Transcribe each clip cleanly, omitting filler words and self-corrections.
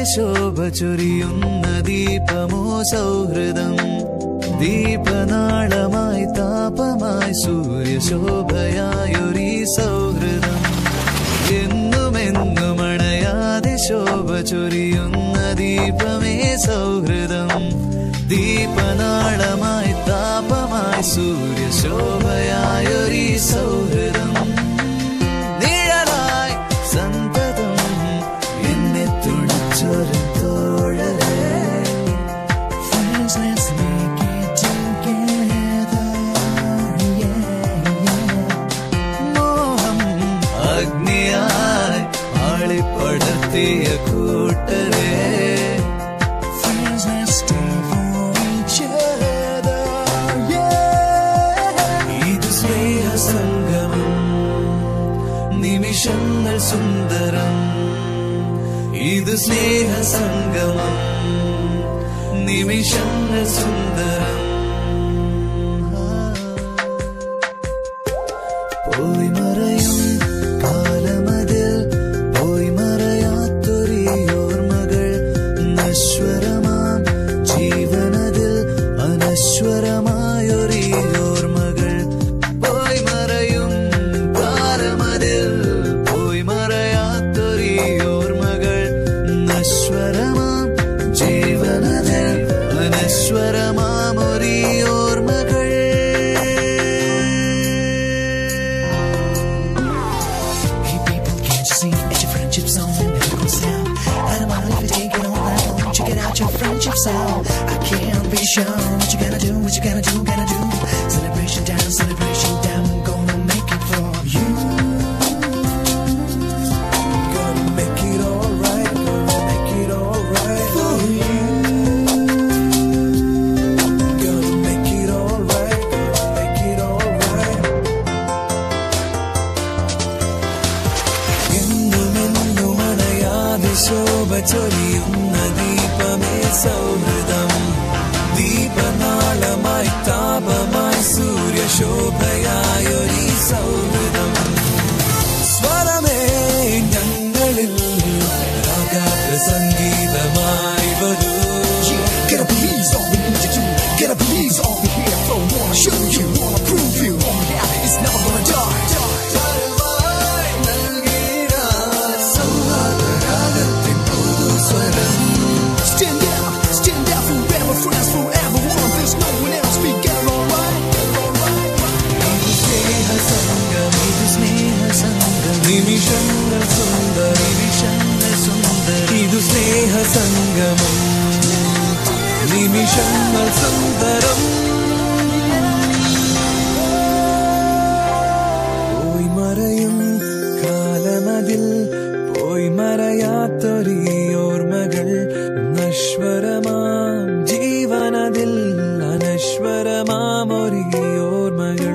ശോഭ ചൊരിയുന്ന ദീപമോ സൗഹൃദം. ദീപനാളമായി താപമായി സൂര്യശോഭയായൊരീ സൗഹൃദം. എന്നുമെന്നും അണയാതെ ശോഭ ചൊരിയുന്ന ദീപമേ സൗഹൃദം. ദീപനാളമായി താപമായി സൂര്യശോഭയായൊരീ സൗഹൃദം. നിഴലായി സന്തതം എന്നെ തുണച്ചൊരു തോഴരേ. മോഹം അഗ്നിയായി ആളിപ്പടർത്തിയ കൂട്ടരേ. നിമിഷങ്ങൾ സുന്ദരം. ഇത് സ്നേഹസംഗമം. നിമിഷങ്ങൾ സുന്ദരം. പോയി മറയും കാലമതിൽ പോയി മറയാത്തൊരീ ഓർമ്മകൾ. നശ്വരമാം ജീവനതിൽ അനശ്വരമായൊരീ ഓർമ്മകൾ. പോയി മറയും കാലമതിൽ പോയി മറയാത്തൊരീ ഓർമ്മകൾ. നശ്വരമാം ജീവനതിൽ അനശ്വരമാമൊരീ ഓർമ്മകൾ. Hey people, can't you see it's your friendship song and never goes down. I don't mind if you take it all night long. Check it out, your friendship song. I can't be sure what you gotta do, what you gotta do, gotta do. Celebration time, gonna make it for you. Gonna make it alright, gonna make it alright for you. Gonna make it alright, gonna make it alright. എന്നുമെന്നും അണയാതെ ശോഭ ചൊരിയുന്ന ദീപമേ സൗഹൃദം. ദീപനാളമായി താപമായി സൂര്യശോഭയായൊരീ സൗഹൃദം. സ്വരമേ ഞങ്ങളിൽ രാഗാത്ര സംഗീതമായി വരൂ. Gotta believe all we need to do. Gotta believe all we here for. Wanna show you, wanna prove you. All we have is never gonna die. Stand out forever, friends forever. One, there's no one else. We get it all right. ഇത് സ്നേഹസംഗം. ഇത് സ്നേഹസംഗം. നിമിഷങ്ങൾ സുന്ദരം. നിമിഷങ്ങൾ സുന്ദരം. ഇത് സ്നേഹസംഗമം. നിമിഷങ്ങൾ സുന്ദരം. പോയി മറയും കാലമതിൽ പോയി മറയാത്തൊരീ ഓർമ്മകൾ. നശ്വരമാം ജീവനതിൽ അനശ്വരമാമൊരീ ഓർമ്മകൾ.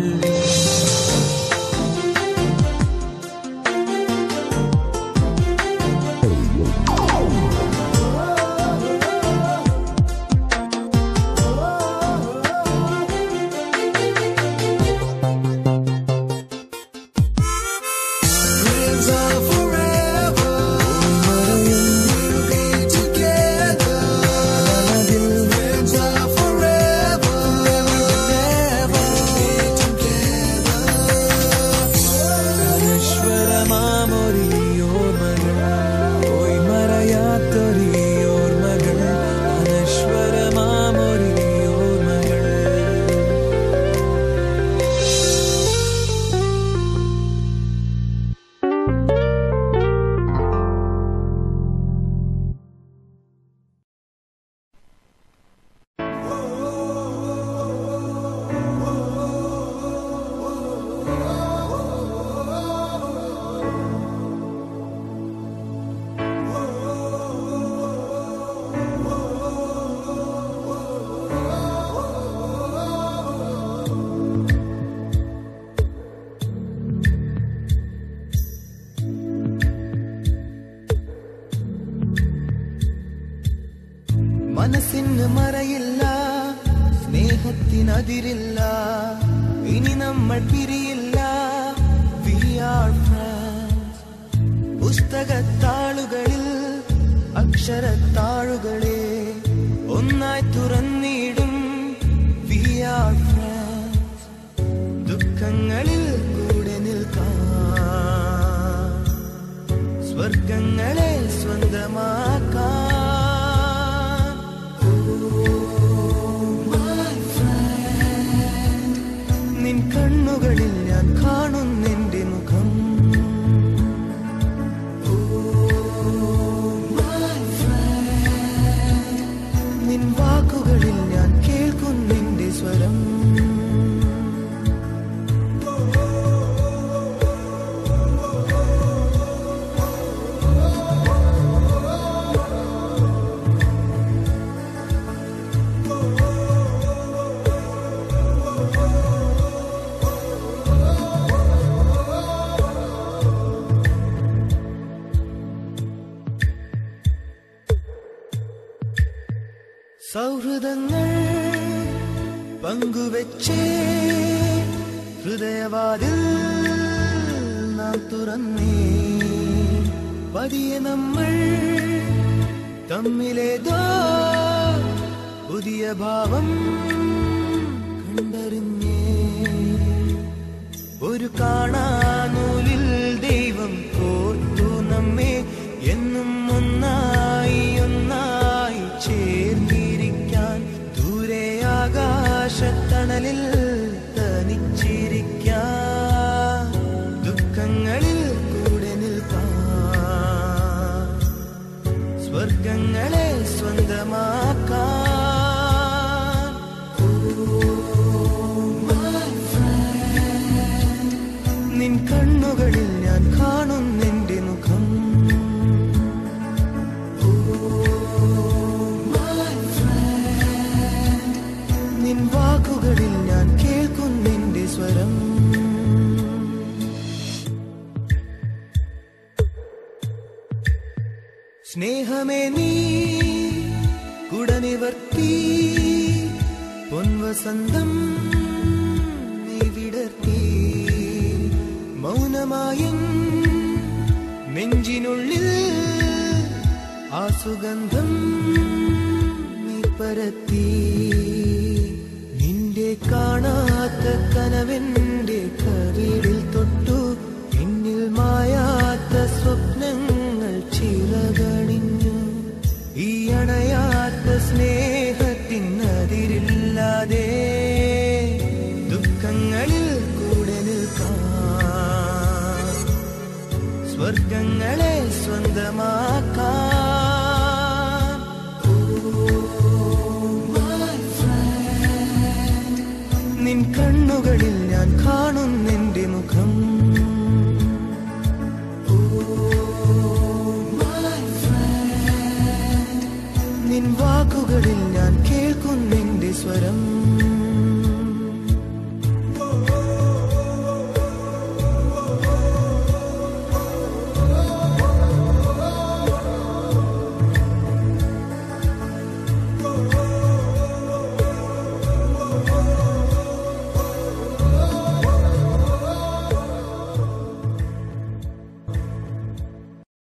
Friends are forever. We'll be together. Friends are forever. Never be together. അനശ്വരമാമൊരീ ഓർമ്മകൾ. പോയി മറയാത്തൊരീ ഓർമ്മകൾ. അനശ്വരമാമൊരീ ഓർമ്മകൾ. മനസ്സിന് മറയില്ല, സ്നേഹത്തിനതിരില്ല, ഇനി നമ്മൾ പിരിയില്ല. We are friends. പുസ്തകത്താളുകളിൽ അക്ഷരത്താഴുകളെ ഒന്നായി തുറന്നിടും. We are friends. ദുഃഖങ്ങളിൽ കൂടെ നിൽക്കാം, സ്വർഗങ്ങളെ സ്വന്തമാക്കാം. നിൻ കണ്ണുകളിൽ ഞാൻ കാണുന്നെന്റെ മുഖം. നിൻ വാക്കുകളിൽ ഞാൻ കേൾക്കുന്നെന്റെ സ്വരം. സൗഹൃദങ്ങൾ പങ്കുവെച്ചേ ഹൃദയവാതിൽ നാം തുറന്നേ. പതിയെ നമ്മൾ തമ്മിലേതോ പുതിയ ഭാവം കണ്ടറിഞ്ഞേ. ഒരു കാണാനൂലിൽ ദൈവം കോർത്തു നമ്മെ എന്നും ഒന്നായി ഒന്നായി ചേർന്നിരിക്കാൻ. ദൂരെ ആകാശത്തണലിൽ തനിച്ചിരിക്കാൻ, ദുഃഖങ്ങളിൽ കൂടെ നിൽക്കാൻ, സ്വർഗങ്ങളെ സ്വന്തമാക്കാൻ. നിൻ കണ്ണുകളിൽ ഞാൻ കാണുന്നെന്റെ മുഖം. നിൻ വാക്കുകളിൽ ഞാൻ കേൾക്കുന്നെന്റെ സ്വരം. സ്നേഹമേ നീ കുടനിവർത്തി, പൊൻവസന്തം നീ വിടർത്തി. മൗനമായും നെഞ്ചിനുള്ളിൽ ആ സുഗന്ധം നീ പരത്തി. നിന്റെ കാണാത്ത കനവെന്റെ കവിളിൽ തൊട്ടു. എന്നിൽ മായാത്ത സ്വപ്നങ്ങൾ ചിറകണിഞ്ഞു. ഈ അണയാത്ത സ്നേഹത്തിനതിരില്ലാതെ ദുഃഖങ്ങളിൽ കൂടെ നിൽക്കാം, സ്വർഗങ്ങളെ സ്വന്തമാക്കാം. നിൻ കണ്ണുകളിൽ ഞാൻ കാണുന്നെന്റെ മുഖം. നിൻ വാക്കുകളിൽ